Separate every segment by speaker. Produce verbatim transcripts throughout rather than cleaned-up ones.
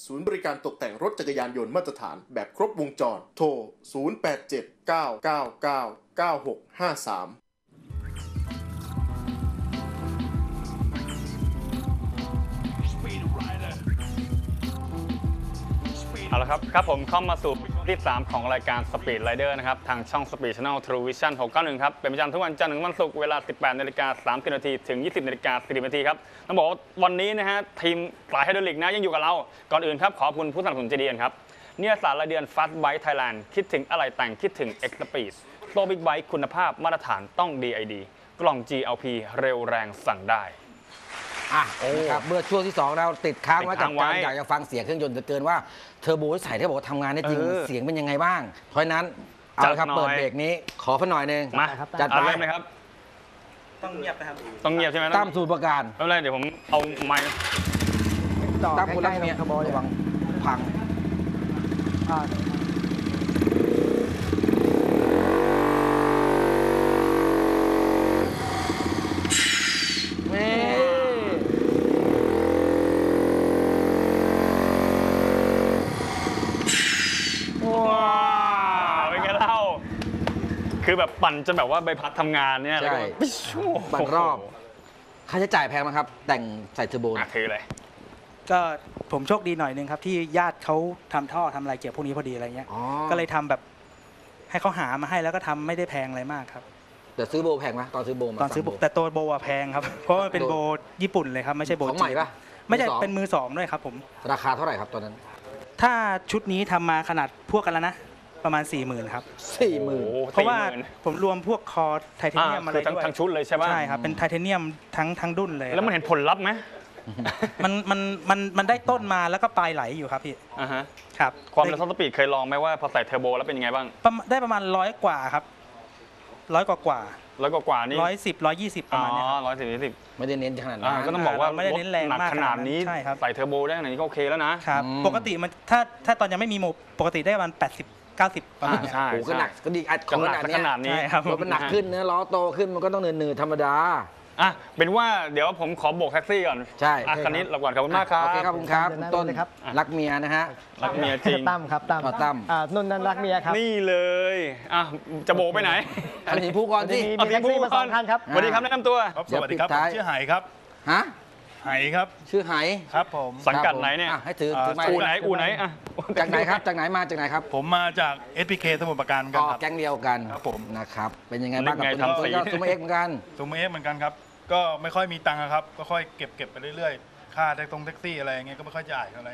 Speaker 1: ศูนย์บริการตกแต่งรถจักรยานยนต์มาตรฐานแบบครบวงจรโทรศูนย์ แปด เจ็ด เก้า เก้า เก้า เก้า หก ห้า สาม
Speaker 2: เอาละครับครับผมเข้ามาสู่ที่สามของรายการ Speed Rider นะครับทางช่อง Speed Channel True Vision หกเก้าหนึ่งครับเป็นประจำทุกวันจันทร์ถึงวันศุกร์เวลา สิบแปดนาฬิกาสามสิบนาทีถึง ยี่สิบนาฬิกาสี่สิบนาทีครับต้องบอกว่าวันนี้นะฮะทีมสายไฮดรอลิกนะยังอยู่กับเราก่อนอื่นครับขอบคุณผู้สนับสนุนใจดีครับเนี่ยสารรายเดือน Fast Bike Thailand คิดถึงอะไรแต่งคิดถึง X Speed โตบิ๊กไบค์คุณภาพมาตรฐานต้อง ดี ไอ ดี กล่อง จี แอล พี เร็วแรงสั่งได้
Speaker 3: อ่ะนะครับเมื่อช่วงที่สองเราติดค้างไว้กับการอยากจะฟังเสียงเครื่องยนต์เกินว่าเทอร์โบใส่ได้บอกว่าทำงานได้จริงเสียงเป็นยังไงบ้างเพราะนั้นเอาละครับเปิดเบรกนี้ขอพันหน่อยนึง
Speaker 2: มา
Speaker 3: จัดไป
Speaker 2: เลยไหมครับ
Speaker 4: ต้องเงียบนะครับ
Speaker 2: ต้องเงียบใช่ไหม
Speaker 3: ตั้มสูตรประการ
Speaker 2: ไม่เป็นไรเดี๋ยวผมเอาไมค์
Speaker 3: ตั้มคนรักเมียระวังพัง
Speaker 2: คือแบบปั่นจนแบบว่าใบพัดทำงานเนี่ย
Speaker 3: ใช่ปั่นรอบค่าใช้จ่ายแพงไหมครับแต่งใส่เทอร์โบ
Speaker 2: คืออะไร
Speaker 4: ก็ผมโชคดีหน่อยนึงครับที่ญาติเขาทำท่อทำอะไรเกี่ยวพวกนี้พอดีอะไรเงี้ยก็เลยทำแบบให้เขาหามาให้แล้วก็ทำไม่ได้แพงอะไรมากครับ
Speaker 3: แต่ซื้อโบแพงไหมตอนซื้อโบมา
Speaker 4: ตอนซื้อโบแต่ตัวโบอะแพงครับเพราะมันเป็นโบญี่ปุ่นเลยครับไม่ใช่โบ
Speaker 3: ของใหม่ปะ
Speaker 4: ไม่ใช่เป็นมือสองด้วยครับผม
Speaker 3: ราคาเท่าไหร่ครับตอนนั้น
Speaker 4: ถ้าชุดนี้ทำมาขนาดพวกกันแล้วนะประมาณ สี่หมื่น ครับ
Speaker 3: สี่หมื่น
Speaker 4: เพราะว่าผมรวมพวกคอไทเทเนียมอะไรด้วย
Speaker 2: ทั้งชุดเลยใช่ไหม
Speaker 4: ใช่ครับเป็นไทเทเนียมทั้งทั้งดุ้นเลย
Speaker 2: แล้วมันเห็นผลลัพธ์ไหม
Speaker 4: มันมันมันมันได้ต้นมาแล้วก็ปลายไหลอยู่ครับพี่
Speaker 2: อ่าฮะ
Speaker 4: ครับ
Speaker 2: ความเร็วท็อปสปีดเคยลองไหมว่าพอใส่เทอร์โบแล้วเป็นยังไงบ้าง
Speaker 4: ได้ประมาณร้อยกว่าครับร้อยกว่ากว่า
Speaker 2: ร้อยกว่ากว่านี่
Speaker 4: ร้อยสิบร้อยยี่สิบประมาณนี้
Speaker 2: อ๋อร้อยสิบยี่สิบ
Speaker 3: ไม่ได้เน้นขนาดนั้น
Speaker 2: ก็ต้องบอกว่า
Speaker 4: ไม่ได้เน้นแรงมาก
Speaker 2: ขนาดนี้ใส่เทอร์โบได้ขนาดนี้ก็โอเคแล้วนะครับ
Speaker 4: ปกติมันถ้าถ้าตอนยังไม่มีโมปกติได้ประมาณแปดสิบเก้าสิบประมาณนี้
Speaker 2: ใช่
Speaker 3: โอ้ก็หนักก็ดีอัด
Speaker 2: ขนาดขนาดนี้
Speaker 3: รถมันหนักขึ้นนะล้อโตขึ้นมันก็ต้องเนินๆธรรมดา
Speaker 2: อ่ะเป็นว่าเดี๋ยวผมขอโบกแท็กซี่ก่อน
Speaker 3: ใช่
Speaker 2: คันนี้เราก่อนขอบคุณมากครับ
Speaker 3: โอเคครับคุณครับต้นรักเมียนะฮะ
Speaker 2: รักเมียจริง
Speaker 5: ตั้มครับตั้ม
Speaker 3: ตั้ม
Speaker 5: นุ่นนั่นรักเมียครับ
Speaker 2: นี่เลยอ่ะจะโบกไปไหน
Speaker 3: อันนี้ผู้ก่อนที่
Speaker 5: มีแท็กซี่มาสองคันครับ
Speaker 2: สวัสดีครับแนะนำตัว
Speaker 6: สวัสดีครับชื่อไหครับ
Speaker 3: ฮะ
Speaker 6: ไหครับ
Speaker 3: ชื่อไห
Speaker 6: ครับผม
Speaker 2: สังกัดไหนเนี่ย
Speaker 3: ให้ถือถือไม้
Speaker 2: อูไหนอูไหนอ่ะ
Speaker 3: จากไหนครับจากไหนมาจากไหนครับ
Speaker 6: ผมมาจาก เอส พี เค สมุทรปราการกันครับ
Speaker 3: แก๊งเดียวกัน
Speaker 6: ครับผม
Speaker 3: นะครับเป็นยังไงบ้างกับตัวนี้ซูเมเอ็กเหมือนกัน
Speaker 6: ซูเมเอ็กเหมือนกันครับก็ไม่ค่อยมีตังค์ครับก็ค่อยเก็บเก็บไปเรื่อยๆค่าแท็กซี่แท็กซี่อะไรอย่างเงี้ยก็ไม่ค่อยจ่ายอะไร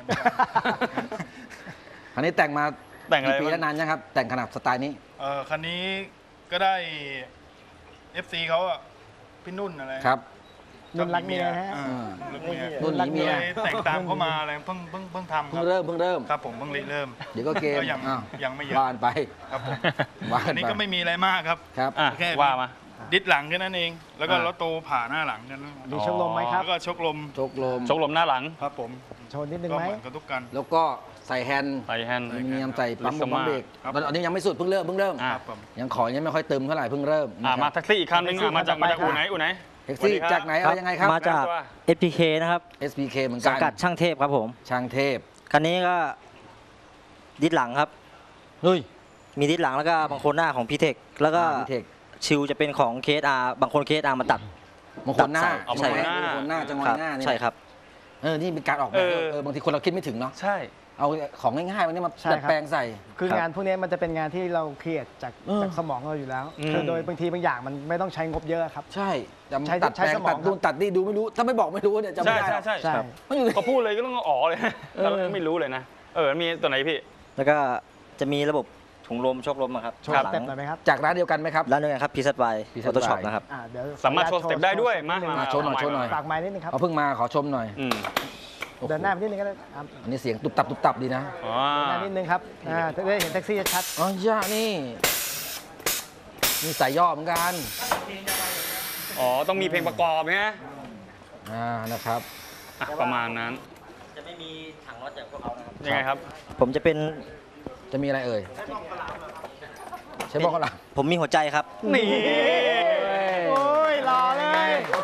Speaker 3: คันนี้แต่งมา
Speaker 2: แต่งอะไร
Speaker 3: ปีแล้วนานยังครับแต่งขนาดสไตล์นี้
Speaker 6: เออคันนี้ก็ได้ เอฟ ซี เขาอ่ะพี่นุ่นอะไร
Speaker 3: ครับ
Speaker 5: นุ่นรักเมียฮะ
Speaker 3: นุ่นรักเมีย
Speaker 6: แต่งตามเข้ามาอะไรเพิ่งเพิ่งเพิ่งทำ
Speaker 3: เพิ่งเริ่มเพิ่งเริ่ม
Speaker 6: ครับผมเพิ่งเริ่ม
Speaker 3: เดี๋ยวก็เกม
Speaker 6: ยังยังไม่เยอะ
Speaker 3: วานไป
Speaker 6: ครับผมอันนี้ก็ไม่มีอะไรมากครับ
Speaker 3: ครับ
Speaker 6: แค่ว่ามาดิดหลังแค่นั้นเองแล้วก็รถโตผ่าหน้าหลังกัน
Speaker 5: มีชกลมไหมครับ
Speaker 6: แล้วก็ชกลม
Speaker 3: ชกลม
Speaker 2: ชกลมหน้าหลัง
Speaker 6: ครับผม
Speaker 5: โชว์นิดนึงไหม
Speaker 6: กระทุกกัน
Speaker 3: แล้วก็ใส่แฮนด์
Speaker 2: ใส่แฮนด์
Speaker 3: มียำใส่ปั๊มปั๊มเบรกตอนนี้ยังไม่สุดเพิ่งเริ่มเพิ่งเริ่มยังขอยังไม่ค่อยเติมเท่าไหร่เพิ่งเริ่ม
Speaker 2: มาแท็กซี่อีกคันนึงมาจากมาจากอู่ไหนอู่ไหน
Speaker 3: แท็กซี่จากไหนอะไรยังไงครับ
Speaker 7: มาจาก เอส พี เค นะครับ
Speaker 3: เอส พี เค เหมือนกัน
Speaker 7: สังกัดช่างเทพครับผม
Speaker 3: ช่างเทพ
Speaker 7: คันนี้ก็ดิสหลังครับ
Speaker 3: เฮ้ย
Speaker 7: มีดิสหลังแล้วก็บางคนหน้าของพีเทคแล้วก็ชิวจะเป็นของ เค เอส อาร์ บางคน เค เอส อาร์ มาตัด
Speaker 3: บางคนหน้า
Speaker 2: ใช่
Speaker 3: บางคนหน้าจังหวะหน้า
Speaker 7: ใช่ครับ
Speaker 3: เออนี่เป็นการออกแบบเออบางทีคนเราคิดไม่ถึงเนาะ
Speaker 2: ใช่
Speaker 3: เอาของง่ายๆวันนี้มาแปลงใส่
Speaker 5: คืองานพวกนี้มันจะเป็นงานที่เราเครียดจากจากสมองเราอยู่แล้วคือโดยบางทีบางอย่างมันไม่ต้องใช้งบเยอะครับ
Speaker 3: ใช่ใช้ตัดแปลงตัดดูตัดนี่ดูไม่รู้ถ้าไม่บอกไม่รู้เนี่ยจำไม่ได้
Speaker 2: ใช่ใช่ใช่เขาพูดเลยก็ต้องอ๋อเลยเราไม่รู้เลยนะเออมีตัวไหนพี่
Speaker 7: แล้วก็จะมีระบบถุงลมโชคลมครับ
Speaker 5: โชว์สเต็ปหน่อยไหมครับ
Speaker 3: จากร้านเดียวกันไหมครับ
Speaker 7: ร้านเดียวกันครับพีซัตไวออโต้ช็อปนะครับ
Speaker 2: สามารถโชว์สเต็ปได้ด้วยมา
Speaker 3: โชว์หน่อยโชว์หน่อย
Speaker 5: ฝากไม้นิดนึงครับ
Speaker 3: เอาเพิ่งมาขอชมหน่อย
Speaker 5: เดินหน้าไปนิดนึงก็ได้
Speaker 3: อันนี้เสียงตุบตับตุบตับดีนะ
Speaker 5: เดินหน้านิดนึงครับจะได้เห็นแท็กซี่ชัด
Speaker 3: อ๋อย่านี่นี่ใส่ย่อเหมือนกัน
Speaker 2: อ๋อต้องมีเพลงประกอบไหมฮะ
Speaker 3: อ่านะครับ
Speaker 2: ประมาณนั้น
Speaker 7: จะไม่มีถังรถจากพวกเขานะครับ
Speaker 2: ยังไงครับ
Speaker 7: ผมจะเป็น
Speaker 3: จะมีอะไรเอ่ยใช่บอกกันหรอ
Speaker 7: ผมมีหัวใจครับ
Speaker 2: นี่
Speaker 5: โอ้ยหล่อเลย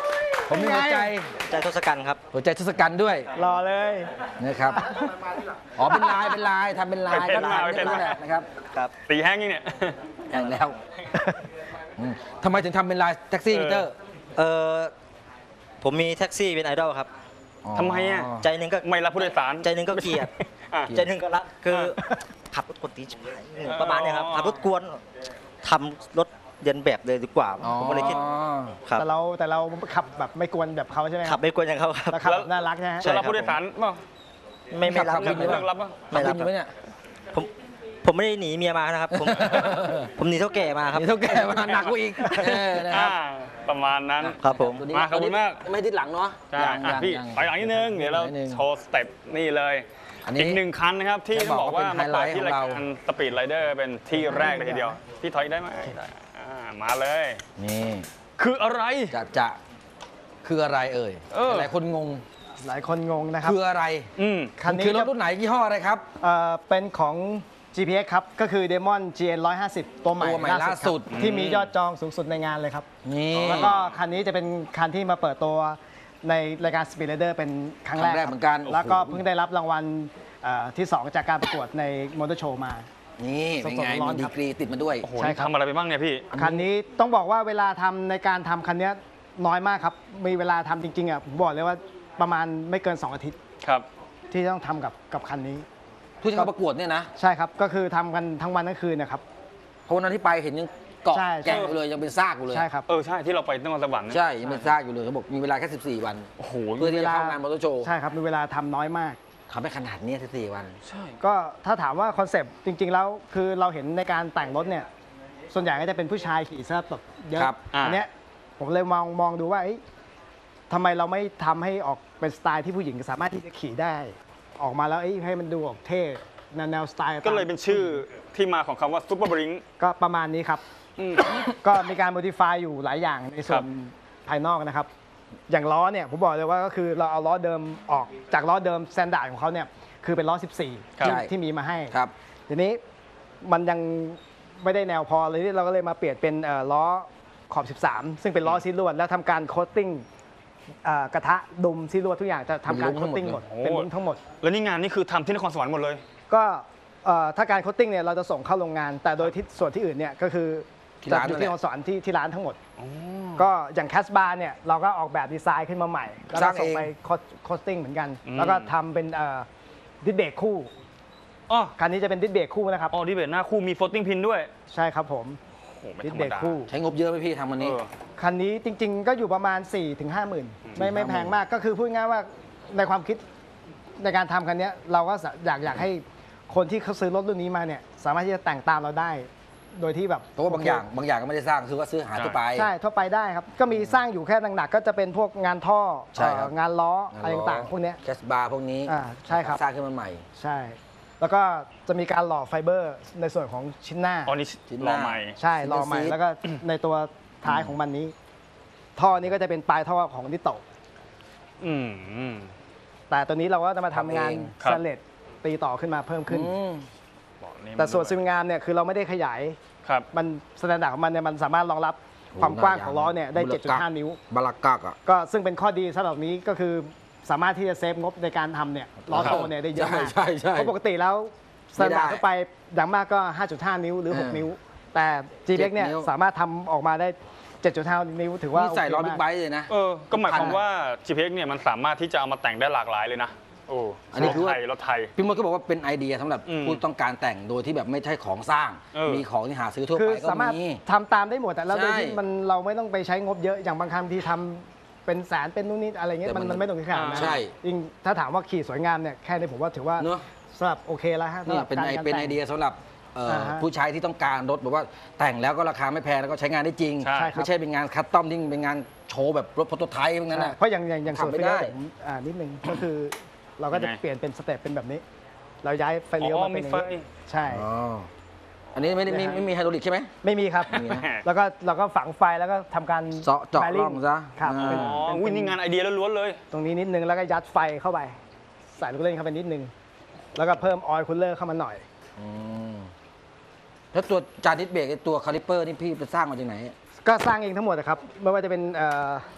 Speaker 3: ผมมีหัวใจ
Speaker 7: ใจทศกัณฐ์ครับ
Speaker 3: หัวใจทศกัณฐ์ด้วย
Speaker 5: รอเลย
Speaker 3: นะครับอ๋อเป็นลายเป็นลายทำเป็นลาย
Speaker 2: ไปเพ้นมา
Speaker 3: ก็
Speaker 2: ไปเพ้นมา
Speaker 3: แหละนะครับ
Speaker 7: ครับ
Speaker 2: ตีแห้งยังเนี่ย
Speaker 3: อย่างแล้วอืมทำไมถึงทำเป็นลายแท็กซี่
Speaker 2: เออ
Speaker 3: พีเตอร์
Speaker 7: เออผมมีแท็กซี่เป็นไอดอลครับ
Speaker 3: อ๋อ
Speaker 2: ทำไมอ่ะ
Speaker 7: ใจหนึ่งก็
Speaker 2: ไม่รับผู้โดยสาร
Speaker 7: ใจหนึ่งก็เกลียด
Speaker 2: อ่ะ
Speaker 7: ใจหนึ่งก็รักคือขับรถกวนตีนชิบหายประมาณเนี้ยครับ
Speaker 2: อ๋อ
Speaker 7: ขับรถกวนทำรถเรียนแบบเลยดีกว่า
Speaker 3: อ๋อ
Speaker 7: ผมก็เลยคิดครับ
Speaker 5: แต่เราแต่เราขับแบบไม่กวนแบบเขาใช่ไหมค
Speaker 7: ขั
Speaker 5: รั
Speaker 7: บบ ไม่กวนอย่างเขาครับ
Speaker 5: แล้วขับแบบน่ารักใช่ไหม
Speaker 7: ใช่
Speaker 2: แล้วรับผู้โดยสารเปล่า
Speaker 7: ไม่ไม่รับ
Speaker 3: ขับวินหรือเปล่า
Speaker 2: รับป่ะ
Speaker 7: ไม่รับ
Speaker 3: ขับวินอยู่ไหมเนี่ย
Speaker 7: ผมผมไม่ได้หนีเมียมานะครับ ผม ผมหนีเท่าแก่มาครับ
Speaker 3: นี่เท่าแก่มาหนักกว่าอีกเออนะครับ
Speaker 2: อ่าประมาณนั้น
Speaker 7: ครับผม
Speaker 3: ตัวนี้
Speaker 2: มาขอบคุณมาก
Speaker 3: ไม่ติดหลังเนาะ
Speaker 2: ใช่
Speaker 3: ยัง
Speaker 2: อ่ะ
Speaker 3: ยัง
Speaker 2: พี่
Speaker 3: ยัง
Speaker 2: ถอยหลังนิดนึง เดี๋ยวเรา
Speaker 3: นิดนึง
Speaker 2: โชว์สเต็ปนี่เลย
Speaker 3: อันนี้
Speaker 2: อีกหนึ่งคันนะครับที่
Speaker 3: จะ
Speaker 2: บบ อ
Speaker 3: อก ก
Speaker 2: ว่า
Speaker 3: ว่า
Speaker 2: มา
Speaker 3: เป็นไฮไล
Speaker 2: เปิด
Speaker 3: ท์
Speaker 2: ที่
Speaker 3: ของ
Speaker 2: ราย
Speaker 3: เรา
Speaker 2: การสปีดไรเดอร์เป็นที่แรกเลยทีเดียว พี่ถอยได้ไหมได้อ่ามาเลย
Speaker 3: นี่
Speaker 2: คืออะไร
Speaker 3: จะจะคืออะไรเอ่ย
Speaker 2: เออ
Speaker 3: หลายคนงง
Speaker 5: หลายคนงงนะครับ
Speaker 3: คืออะไร
Speaker 2: อืม
Speaker 5: คันนี้
Speaker 3: คือรถรุ่นไหนยี่ห้ออะไรครับ
Speaker 5: เอ่อเป็นของ จี พี เอ็กซ์ ครับ ก็คือ Demon จี เอ็น หนึ่งห้าศูนย์ ตัวใหม่
Speaker 3: ตัวใหม่ล่าสุด
Speaker 5: ครับที่มียอดจองสูงสุดในงานเลยครับ
Speaker 3: นี่
Speaker 5: แล้วก็คันนี้จะเป็นคันที่มาเปิดตัวในรายการ Speed Rider เป็นครั้งแรก
Speaker 3: ครั้งแรก
Speaker 5: คบ
Speaker 3: เหมือนกัน
Speaker 5: แล้วก็
Speaker 3: โอ้โห
Speaker 5: เพิ่งได้รับรางวัลเอ่อที่ สอง จากการประกวดในมอเตอร์โชว์มา
Speaker 3: นี่เป็นไง
Speaker 5: สดๆร้อ
Speaker 3: มี
Speaker 5: นๆ
Speaker 3: ดี
Speaker 5: ครับ
Speaker 3: กรีติดมาด้วย
Speaker 2: โอ้โห
Speaker 5: ใช่ครับ
Speaker 2: ทำอะไรไปบ้างเนี่ยพี่
Speaker 5: คันนี้ต้องบอกว่าเวลาทำในการทำคันนี้น้อยมากครับ มีเวลาทำจริงๆอ่ะผมบอกเลยว่าประมาณไม่เกิน สอง อาทิตย์
Speaker 2: ครับ
Speaker 5: ที่ต้องทำกับกับคันนี้
Speaker 3: ผู้ที่เข้าประกวดเนี่ยนะ
Speaker 5: ใช่ครับ ก็คือทำกันทั้งวันทั้งคืนนะครับ
Speaker 3: เพราะวันนั้นที่ไปเห็นยังเกาะ
Speaker 5: ใช่
Speaker 3: แกะอยู่เลยยังเป็นซากอยู่เลย
Speaker 5: ใช่ครับ
Speaker 2: เออใช่ที่เราไปนครสวรรค์นะ
Speaker 3: ใช่ยังเป็นซากอยู่เลยเขาบอกมีเวลาแค่สิบสี่วัน
Speaker 2: โอ้โห
Speaker 3: เพื่อที่จะเข้างานมอเตอร์โชว์
Speaker 5: ใช่ครับมีเวลาทำน้อยมาก
Speaker 3: ทำได้ขนาดเนี้สิบสี่วัน
Speaker 2: ใช่
Speaker 5: ก็ถ้าถามว่าคอนเซปต์จริง ๆ แล้วคือเราเห็นในการแต่งรถเนี่ยส่วนใหญ่ก็จะเป็นผู้ชายขี่ซะแบบเยอะ
Speaker 3: ครับ
Speaker 2: อ่า
Speaker 5: อันเนี้ยผมเลยมองมองดูว่าเอ้ยทำไมเราไม่ทำให้ออกเป็นสไตล์ที่ผู้หญิงสามารถที่จะขี่ได้ ออกมาแล้วเอ้ยให้มันดูออกเท่แนวแนวสไตล์
Speaker 2: ก็เลยเป็นชื่อที่มาของคำว่าซุปเปอร์บริง
Speaker 5: ก็ประมาณนี้ครับ ก็มีการ modify อยู่หลายอย่างในส่วนภายนอกนะครับ อย่างล้อเนี่ยผมบอกเลยว่าก็คือเราเอาล้อเดิมออกจากล้อเดิมสแตนดาร์ดของเขาเนี่ยคือเป็นล้อ สิบสี่
Speaker 2: ครับ
Speaker 5: ที่
Speaker 3: ใช่
Speaker 5: ที่มีมาให้
Speaker 3: ครับ
Speaker 5: ทีนี้มันยังไม่ได้แนวพอเลยเราก็เลยมาเปลี่ยนเป็นเอ่อล้อขอบ สิบสาม ซึ่งเป็นล้อซีลวดแล้วทำการโคตติ้งเอ่อกระทะดุมซีลวดทุกอย่างจะทำการ
Speaker 3: เป็นลุ้
Speaker 5: โค
Speaker 3: ง
Speaker 5: ตติ้ง
Speaker 3: ทั้ง
Speaker 5: ห
Speaker 3: ห
Speaker 5: ม
Speaker 3: ม
Speaker 5: ด
Speaker 3: ด
Speaker 5: เป็นลุ้งทั้งหมด
Speaker 2: แล้วนี่งานนี่คือทำที่นครสวรรค์หมดเลย
Speaker 5: ก็เอ่อถ้าการโคตติ้งเนี่ยเราจะส่งเข้าโรงงาน แต่โดยที่ส่วนที่อื่นเนี่ยก็คือ
Speaker 3: ที่
Speaker 5: จะ
Speaker 3: ร้าน
Speaker 5: อยู่
Speaker 3: นั่นแห
Speaker 5: ที่
Speaker 3: ละ
Speaker 5: โรงสอนที่ที่ร้านทั้งหมด ก็อย่างแคสบาร์เนี่ยเราก็ออกแบบดีไซน์ขึ้นมาใหม่ แล้ว
Speaker 3: ส
Speaker 5: ก็
Speaker 3: ร้าง
Speaker 5: ส่ง
Speaker 3: เอง
Speaker 5: ไปโคตติ้งเหมือนกัน
Speaker 2: อืม
Speaker 5: แล้วก็ทำเป็นดิสเบรกคู่
Speaker 2: อ๋อ
Speaker 5: คันนี้จะเป็นดิสเบรกคู่นะครับ
Speaker 2: อ๋อดีเบตหน้าคู่มีโฟลติ้งพินด้วย
Speaker 5: ใช่ครับผม
Speaker 2: โอ้โหไม่
Speaker 5: ดิส
Speaker 2: ธรร
Speaker 5: เบ
Speaker 2: ม
Speaker 5: รก
Speaker 2: ดา
Speaker 5: คู่
Speaker 3: ใช้งบเยอะไหมพี่ทำวันนี้
Speaker 2: เออ
Speaker 5: คันนี้จริง ๆ ก็อยู่ประมาณ 4 ถึง ห้าหมื่นไม่ไม่แพงมากก็คือพูดง่ายว่าในความคิดในการทำคันนี้เราก็อยากอยากให้คนที่เขาซื้อรถรุ่นนี้มาเนี่ยสามารถที่จะแต่งตามเราได้ โดยที่แบบ
Speaker 3: เพราะว่าบางอย่างบางอย่างก็ไม่ได้สร้างคือว่าซื้อหาทั่วไป
Speaker 5: ใช่ทั่วไปได้ครับ ก็มีสร้างอยู่แค่หนักๆก็จะเป็นพวกงานท่อ
Speaker 3: ใช่ครับ
Speaker 5: เอ่องานล้ออะไรต่างๆพวกเนี้ย
Speaker 3: แคสบาร์พวกนี้
Speaker 5: อ่าใช่ครับ
Speaker 3: สร้างขึ้นมาใหม่
Speaker 5: ใช่ แล้วก็จะมีการหล่อไฟเบอร์ในส่วนของชิ้นหน้า
Speaker 2: อ๋อนี่
Speaker 3: ชิ้นห
Speaker 2: ร
Speaker 3: น้า
Speaker 2: อใหม่
Speaker 5: ใช่หล่อใหม่
Speaker 3: ซีด
Speaker 5: แล้วก็ในตัวท้ายของมันนี้ ท่อนี้ก็จะเป็นปลายท่อของนิโตะ
Speaker 2: อืมอืม
Speaker 5: แต่ตัวนี้เราก็จะมาทำงาน
Speaker 3: ทำเอง
Speaker 2: ครั
Speaker 5: ส
Speaker 2: บ
Speaker 5: เลตตีต่อขึ้นมาเพิ่มขึ้น
Speaker 3: อืม
Speaker 2: บอกนี่
Speaker 5: แต่ส่วน
Speaker 2: มั
Speaker 5: ซิมงามเนี่ยคือเราไม่ได้ขยาย
Speaker 2: ครับ
Speaker 5: มันสแตนดาร์ดของมันเนี่ยมันสามารถรองรับความกว้างของล้อเนี่ยได้
Speaker 3: มูลค่า
Speaker 5: เจ็ดจุดห้า นิ้ว
Speaker 3: บาลักกักอ่ะ
Speaker 5: ก็ซึ่งเป็นข้อดีสำหรับนี้ก็คือสามารถที่จะเซฟงบในการทำเนี่ยล้อโตเนี่ยได้เยอะมาก
Speaker 3: ใช่ใช่
Speaker 5: เพราะปกติแล้วส
Speaker 3: ไม่
Speaker 5: แตน
Speaker 3: ได้
Speaker 5: ดาร์ดทั่วไปอย่างมากก็ ห้าจุดห้า นิ้วหรือ
Speaker 3: เออ
Speaker 5: หก นิ้ว แต่ จี พี เอ็กซ์ เนี่ย
Speaker 3: เจ็ดนิ้ว
Speaker 5: สามารถทำออกมาได้ เจ็ดจุดห้า นิ้วถือว่า
Speaker 3: นี่ใส่ล้อ
Speaker 5: โเค
Speaker 3: บิ๊ก
Speaker 5: มาก
Speaker 3: ไบค์เลยนะ
Speaker 2: เออ ก็หมายความ
Speaker 3: พันอะ
Speaker 2: ว่า จี พี เอ็กซ์ เนี่ยมันสามารถที่จะเอามาแต่งได้หลากหลายเลยนะ โอ้
Speaker 3: อันนี้คือ
Speaker 2: รถ
Speaker 3: ว่า
Speaker 2: ไทยรถไทย
Speaker 3: พี่มดก็บอกว่าเป็นไอเดียสำหรับ
Speaker 2: อืม
Speaker 3: ผู้ต้องการแต่งโดยที่แบบไม่ใช่ของสร้าง
Speaker 2: เออ
Speaker 3: มีของที่หาซื้อทั่ว
Speaker 5: คือ
Speaker 3: ไปก็
Speaker 5: สามารถ
Speaker 3: มี
Speaker 5: ทำตามได้หมดแต่แล้วโดย
Speaker 3: ใช่
Speaker 5: ที่มันเราไม่ต้องไปใช้งบเยอะอย่างบางครั้งที่ทำเป็นแสนเป็นนู่นนี่อะไรเงี้ย
Speaker 3: แต่
Speaker 5: มัน
Speaker 3: มัน
Speaker 5: มันไม่ต้องถึงขนาดนั้น
Speaker 3: ใช่
Speaker 5: จริงถ้าถามว่าขี่สวยงามเนี่ยแค่นี้ผมว่าถือว่า
Speaker 3: เนอะ
Speaker 5: สำหรับโอเคแล้วฮะ
Speaker 3: นี่
Speaker 5: สำหรับ
Speaker 3: เป็น
Speaker 5: การ
Speaker 3: ไอ
Speaker 5: การ
Speaker 3: เป็น
Speaker 5: แต่ง
Speaker 3: ไอเดียสำหรับเอ่อ
Speaker 5: อ่าฮะ
Speaker 3: ผู้ใช้ที่ต้องการรถแบบว่าแต่งแล้วก็ราคาไม่แพงแล้วก็ใช้งานได้จริง
Speaker 2: ใช่
Speaker 5: ใช่ครับ
Speaker 3: ไม่ใช่เป็นงานคัสตอมที่เป็นงานโชว์แบบรถโปรโตไทป์พวกนั้นนะ
Speaker 5: เพราะอย่างอย่างอย่างส่วน
Speaker 3: ทำไม่
Speaker 5: ฟิลเลอ
Speaker 3: ได้
Speaker 5: ร์ผมอ่านิดนึงก็คือ เราก็จะ
Speaker 2: ยังไง
Speaker 5: เปลี่ยนเป็นสเต็ปเป็นแบบนี้ เราย้ายไฟเลี้ยว
Speaker 2: อ๋อ
Speaker 5: มาเป็นอย่าง
Speaker 2: มีไฟ
Speaker 5: นี้ใช่
Speaker 3: อ๋ออันนี้ไม่ได้มี
Speaker 5: นะฮะ
Speaker 3: ไม่มีไฮดรอลิกใช่ไหม
Speaker 5: ไม่มีครับ
Speaker 3: มีนะ
Speaker 5: แล้วก็เราก็ฝังไฟแล้วก็ทำการ
Speaker 3: เจาะเจาะ
Speaker 5: bearing
Speaker 3: ร่องซะ
Speaker 5: ครับ
Speaker 3: อ่า
Speaker 5: เป็น
Speaker 2: อ๋อ
Speaker 5: เป็น
Speaker 2: อุ้ยนี่งานไอเดียล้วนๆเลย
Speaker 5: ตรงนี้นิดนึงแล้วก็ยัดไฟเข้าไป ใส่ลูกเล่นเข้าไปนิดนึง แล้วก็เพิ่มออยล์คูลเลอร์เข้ามาหน่อย
Speaker 3: อืมแล้วตัวจานดิสเบรกไอ้ตัวคาลิปเปอร์นี่พี่ไปสร้างมาจากไหน
Speaker 5: ก็สร้างเองทั้งหมดนะครับไม่ว่าจะเป็นเอ่อ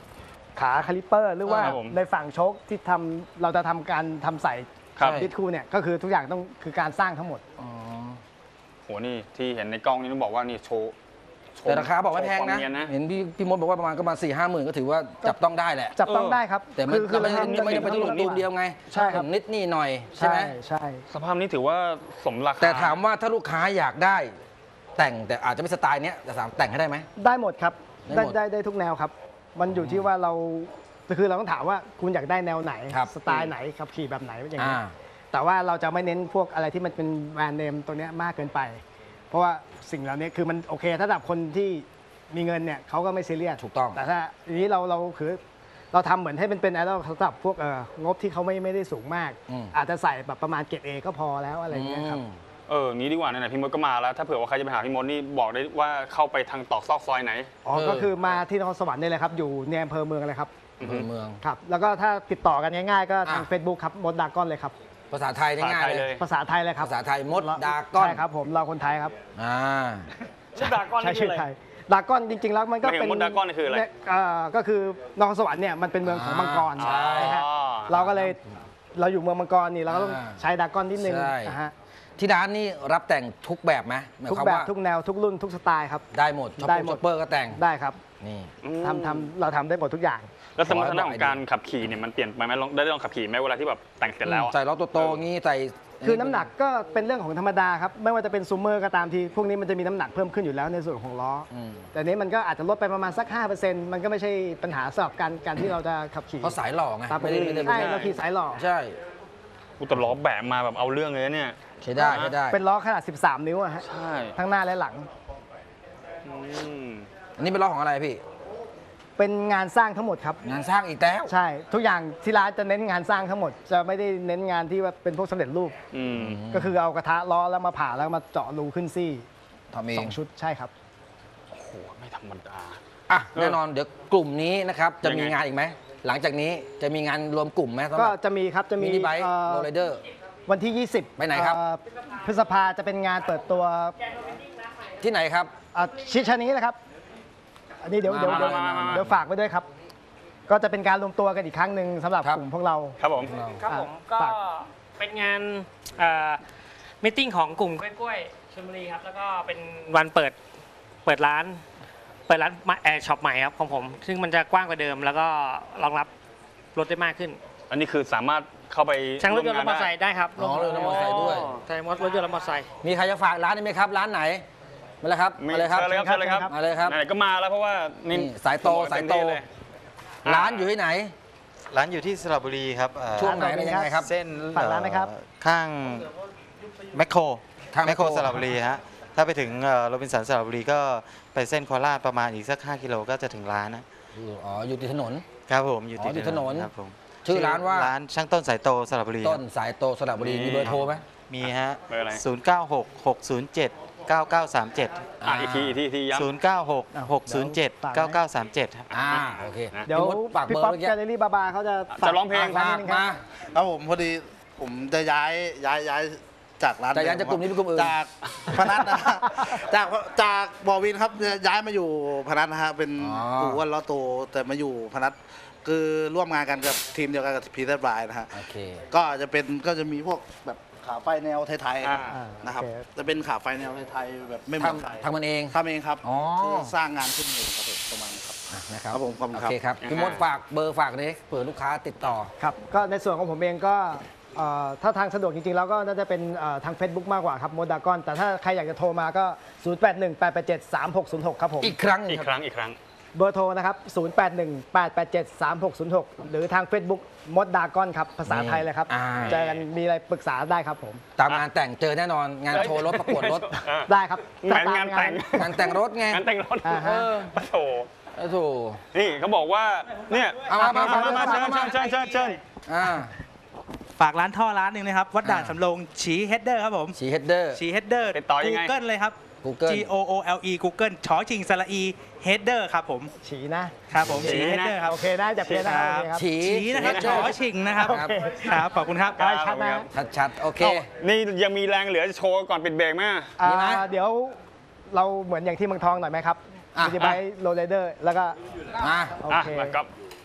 Speaker 5: ขาคาลิปเปอร์ หรือว่า
Speaker 2: ครับผม
Speaker 5: ในฝั่งโชคที่ทำเราจะทำการทำใส่
Speaker 2: ครับ
Speaker 5: ดิสคูเนี่ยก็คือทุกอย่างต้องคือการสร้างทั้งหมด
Speaker 2: โหนี่ที่เห็นในกล้องนี่ต้องบอกว่านี่โชว์โชว์
Speaker 3: แต่ราคาบอกว่าแพง
Speaker 2: โชว์คว
Speaker 3: นะ
Speaker 2: เย
Speaker 3: เห็นพี่พี่มดบอกว่าประมาณก็มาสี่ห้าหมื่นก็ถือว่าจับต้องได้แหละ
Speaker 5: จับต้องได้ครับ
Speaker 3: แต่ไม่
Speaker 5: คือ
Speaker 3: ไม่
Speaker 5: เรา
Speaker 3: ได้
Speaker 5: ทำ
Speaker 3: ไม่ได้ไปที่หลุมตูมเดียวไง
Speaker 5: ใช่ครับ
Speaker 3: นิดนี่หน่อยใช่ไหม
Speaker 5: ใช่
Speaker 2: สภาพนี้ถือว่าสมราคา
Speaker 3: แต่ถามว่าถ้าลูกค้าอยากได้แต่งแต่อาจจะไม่สไตล์เนี้ยแต่สามแต่งให้ได้ไหม
Speaker 5: ได้หมดครับ
Speaker 3: ได้
Speaker 5: ได้
Speaker 3: หมด
Speaker 5: ได้ได้ทุกแนวครับ มันอยู่ที่ว่าเราคือเราต้องถามว่าคุณอยากได้แนวไหน
Speaker 3: ครับ
Speaker 5: สไตล์ไหนขับขี่แบบไหนอย่าง
Speaker 3: อ่า
Speaker 5: นี้แต่ว่าเราจะไม่เน้นพวกอะไรที่มันเป็นแบรนด์เนมตัวเนี้ยมากเกินไป เพราะว่าสิ่งเหล่านี้คือมันโอเคถ้าแบบคนที่มีเงินเนี่ยเขาก็ไม่ซีเรียส
Speaker 3: ถูกต้อง
Speaker 5: แต่ถ้าทีนี้เราเราคือเราทำเหมือนให้มันเป็นไอดอลสำหรับพวกเอองบที่เขาไม่ไม่ได้สูงมาก
Speaker 3: อืม
Speaker 5: อาจจะใส่แบบประมาณเกรดเอก็พอแล้วอะไรอย่างเงี้ยครับ
Speaker 3: อืม
Speaker 2: เอองี้ดีกว่าไหนๆพี่มดก็มาแล้ว ถ้าเผื่อว่าใครจะไปหาพี่มดนี่บอกได้ว่าเข้าไปทางตอกซอกซอยไหน
Speaker 5: อ๋อ
Speaker 3: เออ
Speaker 5: ก็คือมาที่นครสวรรค์นี่เลยครับ อยู่ในอำเภอเมืองเลยครับ
Speaker 2: อือฮึ
Speaker 3: เมือง
Speaker 5: ครับ แล้วก็ถ้าติดต่อกันง่ายๆ ก็ทาง
Speaker 3: อ่ะ
Speaker 5: Facebook ครับมดดากอนเลยครับ
Speaker 3: ภาษาไทยได้ง่าย
Speaker 2: ภาษาไทย
Speaker 3: เล
Speaker 2: เลย ย
Speaker 5: ภาษาไทยเลยครับ
Speaker 3: ภาษาไทยมดดากอน
Speaker 5: ใช่ครับผมเราคนไทยครับ
Speaker 3: อ่า
Speaker 2: ชื่อดากอน
Speaker 5: ใช่
Speaker 2: นี่คือ
Speaker 5: ชื่อ
Speaker 2: อะไร
Speaker 5: ไทยดากอนจริงๆแล้วมันก็
Speaker 2: หมายถึง
Speaker 5: เป็น
Speaker 2: มดดากอนนี่คืออะไร
Speaker 5: เนี่ยเอ่อก็คือนครสวรรค์เนี่ยมันเป็นเมืองของมังกร
Speaker 3: ใช่
Speaker 5: ฮะ
Speaker 2: อ๋อ
Speaker 5: เราก็เลยเราอยู่เมืองมังกรนี่เราก็ต้อง
Speaker 3: อ่า
Speaker 5: ใช้ดากอนนิดนึง
Speaker 3: ใช่
Speaker 5: นะฮะ
Speaker 3: ที่ร้านนี่รับแต่งทุกแบบไหมหมาย
Speaker 5: ทุก
Speaker 3: ความ
Speaker 5: แบบ
Speaker 3: ว่า
Speaker 5: ทุกแนวทุกรุ่นทุกสไตล์ครับ
Speaker 3: ได้หมดช็อป
Speaker 5: ได้
Speaker 3: ปิ้ง
Speaker 5: หมด
Speaker 3: ช็อปเปอร์ก็แต่ง
Speaker 5: ได้ครับ
Speaker 3: นี่
Speaker 5: ทำทำเราทำได้หมดทุกอย่าง
Speaker 2: แล้วสมรรถ
Speaker 3: ขอให้
Speaker 2: นะ
Speaker 3: บอก
Speaker 2: ของการขับขี่เนี่ยมันเปลี่ยนไปไหมลองได้ลองขับขี่ไหมเวลาที่แบบแต่งเสร็จแล้วอะ
Speaker 3: ใส่ล้อโตๆงี้ใส่
Speaker 5: คือน้ำหนักก็เป็นเรื่องของธรรมดาครับ ไม่ว่าจะเป็นซูเมอร์ก็ตามทีพวกนี้มันจะมีน้ำหนักเพิ่มขึ้นอยู่แล้วในส่วนของล้ออ
Speaker 3: ม
Speaker 5: แต่นี้มันก็อาจจะลดไปประมาณสัก ห้าเปอร์เซ็นต์ มันก็ไม่ใช่ปัญหาสำหรับการการที่เราจะขับขี่
Speaker 3: เพราะสายหล่อไง
Speaker 5: ตาม
Speaker 3: ไม่ได้ไม่ได้
Speaker 5: ใช่เราขี่สายหล่อ
Speaker 3: ใช่
Speaker 2: อุยแตล้อแบบมาแบบเอาเรื่องเลยนะเนี่ย
Speaker 3: ใช้ได้ใช้ได้
Speaker 5: เป็นล้อขนาด สิบสาม นิ้วอะฮะ
Speaker 2: ใช่
Speaker 5: ทั้งหน้าและหลัง
Speaker 2: อืม
Speaker 3: อันนี้เป็นล้อของอะไรพี่
Speaker 5: เป็นงานสร้างทั้งหมดครับ
Speaker 3: งานสร้างอีกแล้ว
Speaker 5: ใช่ ทุกอย่างที่ร้านจะเน้นงานสร้างทั้งหมด จะไม่ได้เน้นงานที่ว่าเป็นพวกสำเร็จรูป
Speaker 2: อืม
Speaker 5: ก็คือเอากระทะล้อแล้วมาผ่าแล้วมาเจาะรูขึ้นซี่
Speaker 3: ทำเอ
Speaker 5: สอง งชุดใช่ครับ
Speaker 2: โอ้โหไม่ธรรมดา
Speaker 3: อ่ะแน่นอนเดี๋ยวกลุ่มนี้นะครับจะมี
Speaker 2: ยังไง
Speaker 3: งานอีกไหมหลังจากนี้จะมีงานรวมกลุ่มไหมสำห
Speaker 5: ก็
Speaker 3: รับ
Speaker 5: จะมีครับจะ
Speaker 3: มิ
Speaker 5: มี
Speaker 3: นิไบค์
Speaker 5: เอ่อ
Speaker 3: โรลไรเดอร์
Speaker 5: วันที่ ยี่สิบ
Speaker 3: ไปไหนครับ
Speaker 5: เอ่อพฤษภาจะเป็นงานเปิดตัว
Speaker 3: ที่ไหนครับ
Speaker 5: เอ่อชิดชะนี้นะครับ อันนี้เดี๋ยวเดี๋ยว
Speaker 3: มา
Speaker 5: เดี๋ยว
Speaker 3: มามามา
Speaker 5: เดี๋ยวฝากไว้ด้วยครับ ก็จะเป็นการรวมตัวกันอีกครั้งหนึ่งสำหรับ
Speaker 3: ครับ
Speaker 5: กลุ่มพวกเรา
Speaker 2: ครับผม
Speaker 8: ครับผม
Speaker 5: อ่ะ
Speaker 8: ก็
Speaker 5: ฝาก
Speaker 8: เป็นงานมิทติ้งของกลุ่มกล้วยๆชลบุรีครับแล้วก็เป็นวันเปิดเปิดร้าน เปิดร้านแอร์ช็อปใหม่ครับของผม ซึ่งมันจะกว้างกว่าเดิม แล้วก็รองรับรถได้มากขึ้น
Speaker 2: อันนี้คือสามารถเข้าไป
Speaker 8: ทั้งรถยนต์
Speaker 2: ว
Speaker 8: และมอเตอร์ไซ
Speaker 2: ได้
Speaker 8: ค์ได้ครับ
Speaker 3: อ๋อรถยนต์และมอเตอร์ไซค์ด้วย
Speaker 8: ใช่รถยนต์และมอเตอร์ไซค์
Speaker 3: มีใครจะฝากร้านนี้ไหมครับ ร้านไหนมาเลยครับ
Speaker 2: มี
Speaker 3: มาเลยครับ
Speaker 2: เชิญเลยครับเชิญเลยครับ
Speaker 3: มาเลยครับ
Speaker 2: ไหนๆก็มาแล้วเพราะว่านี่
Speaker 3: นี่สายโตสายโต
Speaker 2: เต็มที่เลย
Speaker 3: ร้านอยู่ที่ไหน
Speaker 9: ร้านอยู่ที่สระบุรีครับเอ่อ
Speaker 3: ช่วงไหนเป็นยังไงครับ
Speaker 9: เส้น
Speaker 5: ฝากร้านไหมครับ
Speaker 9: เอ่อข้างแมคโคร
Speaker 3: ข้าง
Speaker 9: แมคโคร
Speaker 3: แมคโคร
Speaker 9: สระบุรีฮะถ้าไปถึงโรบินสันสระบุรีก็ไปเส้นโคราชประมาณอีกสักห้ากิโลก็จะถึงร้านนะ
Speaker 3: อยู่อ๋ออยู่ติดถนน
Speaker 9: ครับผมอยู่
Speaker 3: อ๋อ
Speaker 9: ติด
Speaker 3: อยู่ถนน
Speaker 9: ครับผม
Speaker 3: ชื่อร้านว่า
Speaker 9: ร้านช่างต้นสายโตสระบุรี
Speaker 3: ต้นสายโตสระบุรีมีเบอร์โทรไหม
Speaker 9: มีฮะ
Speaker 2: เบอร์อะไร
Speaker 9: ศูนย์เก้าหก หกศูนย์เจ็ด เก้าเก้าสามเจ็ด
Speaker 2: อ่ะอีกทีอีกทีอีกทีย้ำ
Speaker 9: ศูนย์เก้าหก หกศูนย์เจ็ด เก้าเก้าสามเจ็ดครับ
Speaker 3: อ่าโอเค
Speaker 2: นะ
Speaker 5: เดี๋ยว
Speaker 3: พี่มดฝาก
Speaker 5: พี่
Speaker 3: เบอร์
Speaker 5: ป๊อป
Speaker 3: เมื่อกี้
Speaker 5: แกลเลอรี่บาบาเขาจะฝาก
Speaker 2: จะร้องเพลง
Speaker 5: ฝาก
Speaker 3: มา
Speaker 5: นิดนึงครับ
Speaker 3: มา
Speaker 10: ครับผมพอดีผมจะย้ายย้ายย้ายจากร้าน
Speaker 3: จะย้ายจากกลุ่มนี้ไปกลุ่มอื่น
Speaker 10: จากพนัสนะ ฮะจากจากบอวินครับย้ายมาอยู่พนัสนะฮะเป็น
Speaker 3: อ๋อ
Speaker 10: ปู่อ้วนล้อโตแต่มาอยู่พนัสคือร่วมงานกันกับทีมเดียวกันกับพีเตอร์บรายนะฮะ
Speaker 3: โอเค
Speaker 10: ก็จะเป็นก็จะมีพวกแบบขาไฟแนวไทย
Speaker 2: อ่า
Speaker 10: ๆนะครับ
Speaker 5: โอเค
Speaker 10: จะเป็นขาไฟแนวไทยๆแบบไม่เหมือนใคร
Speaker 3: ทำทำมันเอง
Speaker 10: ทำเองครับ
Speaker 3: อ๋อ
Speaker 10: คือสร้างงานขึ้นเองครับผมประมาณนี้ครับ
Speaker 3: นะครับ
Speaker 10: ครับผมขอบคุณ
Speaker 3: โอ
Speaker 10: ครับ
Speaker 3: เคครับพี่มดฝากเบอร์ฝากเลยเผื่อลูกค้าติดต่อ
Speaker 5: ครับก็ในส่วนของผมเองก็เอ่อถ้าทางสะดวกจริงๆ แล้วก็น่าจะเป็นเอ่อทาง Facebook มากกว่าครับโมดากอนแต่ถ้าใครอยากจะโทรมาก็ ศูนย์ แปด หนึ่ง แปด แปด เจ็ด สาม หก ศูนย์ หก ครับผม
Speaker 3: อีกครั้งหนึ่
Speaker 2: อี
Speaker 3: ง
Speaker 2: ก
Speaker 3: ครับ
Speaker 2: ครั้งอีกครั้ง
Speaker 5: เบอร์โทรนะครับ ศูนย์ แปด หนึ่ง แปด แปด เจ็ด สาม หก ศูนย์ หก หรือทาง Facebook มดดากอนครับ ภาษาไทยเลยครับ
Speaker 3: อ่า
Speaker 5: เจอกันมีอะไรปรึกษาได้ครับผม
Speaker 3: ตามงานแต่งเจอแน่นอนงานโชว์รถประกวดรถ
Speaker 2: อ่ะ
Speaker 5: ได้ครับ
Speaker 2: งานงานแต่ง
Speaker 3: งานแต่งรถไง
Speaker 2: งานแต่งรถ
Speaker 5: อ่าฮะ
Speaker 2: ปะโถ
Speaker 3: โอ้โห
Speaker 2: นี่เขาบอกว่าเนี่ย
Speaker 3: เอามามามามา
Speaker 2: เชิญ
Speaker 3: มา
Speaker 2: เชิญเชิญเชิญเชิญ
Speaker 3: อ่า
Speaker 4: ฝากร้านท่อร้านหนึ่งนะครับ วัดด่าน
Speaker 3: อ่า
Speaker 4: สำโรงฉีเฮดเดอร์ครับผม
Speaker 3: ฉีเฮดเดอร์
Speaker 4: ฉีเฮดเดอร์
Speaker 2: ติดต่อยังไง
Speaker 4: Google เลยครับ
Speaker 3: Google
Speaker 4: G O O L E Google ชอชิงสระอี Header ครับผม
Speaker 5: ฉีนะ
Speaker 4: ครับผม
Speaker 2: ฉี
Speaker 4: ฉี
Speaker 2: นะ
Speaker 4: Header ครับ
Speaker 5: โอเคนะจะเพี้ยนนะโอเคครับ
Speaker 3: ฉี
Speaker 4: ฉีนะครับชอชิงนะครับ
Speaker 3: ครับ
Speaker 4: ครับขอบคุณครับ
Speaker 5: ได้ชัดนะ
Speaker 3: ชัดๆ โอเค
Speaker 2: นี่ยังมีแรงเหลือจะโชว์ก่อนปิดเบรกไหม
Speaker 5: อ่า
Speaker 3: มีไหม
Speaker 5: เดี๋ยวเราเหมือนอย่างที่เมืองทองหน่อยไหมครับ
Speaker 3: อ่ะ
Speaker 5: มีจะไปโรลเลเดอร์แล้วก็
Speaker 3: มา
Speaker 5: โอ
Speaker 2: อ่ะ
Speaker 5: เค
Speaker 2: มาครับ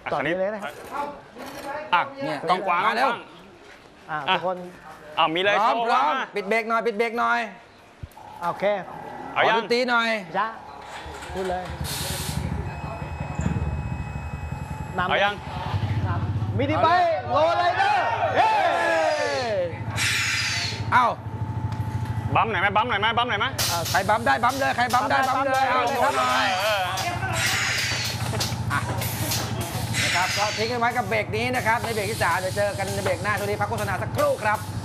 Speaker 5: จอด
Speaker 2: คันนี้
Speaker 5: นี้เลยนะครับ
Speaker 2: อ่ะ
Speaker 3: เนี่ย
Speaker 2: กองกวาง
Speaker 3: มาเร็ว
Speaker 5: อ่า
Speaker 2: อ่ะ
Speaker 5: ทุกคน
Speaker 2: อ่ะมีอะไร
Speaker 3: พร้อ
Speaker 2: โช
Speaker 3: ม
Speaker 2: ว์
Speaker 3: พร้อม
Speaker 2: มา
Speaker 3: ปิดเบรกหน่อยปิดเบรกหน่อย
Speaker 5: โอเค
Speaker 2: เอา
Speaker 3: ขอ
Speaker 2: ยั
Speaker 3: ด
Speaker 2: ง
Speaker 3: นตรีหน่อย
Speaker 5: จ้าพูดเลยนำ
Speaker 2: เอายัง
Speaker 5: มินิไบค์โรลไรเดอร์เฮ้
Speaker 3: เอ้า
Speaker 2: บัมหน่อยไหมบัมหน่อยไหมบัมหน่อยไหม
Speaker 3: ใครบัมได้บัมเลยใครบัมได้บัมเลยเอา
Speaker 5: บัม
Speaker 3: เลย
Speaker 5: ได้
Speaker 3: ครับ
Speaker 2: เออ
Speaker 3: นะครับก็ทิ้งกันไว้กับเบรกนี้นะครับในเบรกที่สามเดี๋ยวเจอกันในเบรกหน้าช่วงนี้พักโฆษณาสักครู่ครับ